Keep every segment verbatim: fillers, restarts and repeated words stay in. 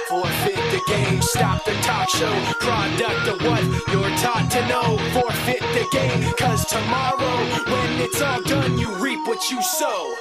Forfeit the game, stop the talk show. Product of what you're taught to know. Forfeit the game, cause tomorrow, when it's all done, you reap what you sow.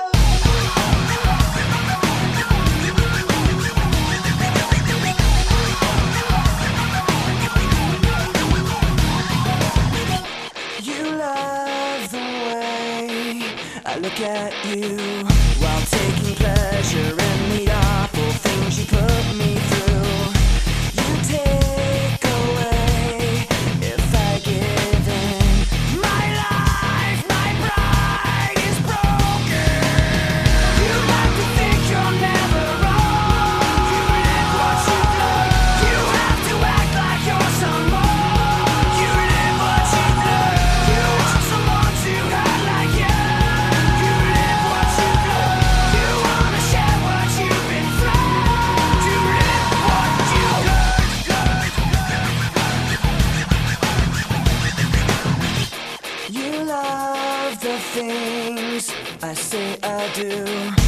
I look at you while taking pleasure in the awful things you put me through. You take away if I give in. My life, my pride is broken. You like to think you're never wrong. You live what you learn. You have to act like you're someone. You live what you learn. You want someone to act like you. You love the things I say I do.